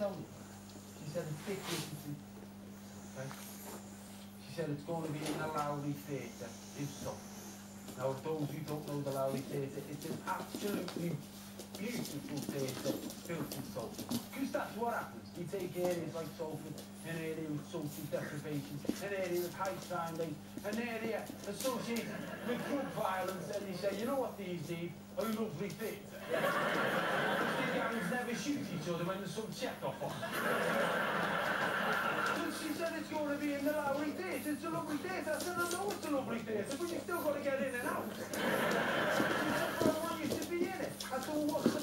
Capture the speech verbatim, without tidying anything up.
tell you? She said it's Dick Dickinson. Okay? She said it's going to be in the Lowry Theatre. If so. Now, those who don't know the Lowry Theatre, it's an absolutely beautiful theatre built in Salford. Because that's what happens. You take areas like Salford, an area with social deprivation, an area with high crime rate, an area associated with drug violence, and you say, you know what these need? A lovely theatre. The gangs never shoot each other when there's some check-off on. So she said it's going to be in the Lowry Theatre. It's a lovely theatre. I said, I know it's a lovely theatre, but you still got to get in and out. She said, well, I want you to be in it. I said, well, what's the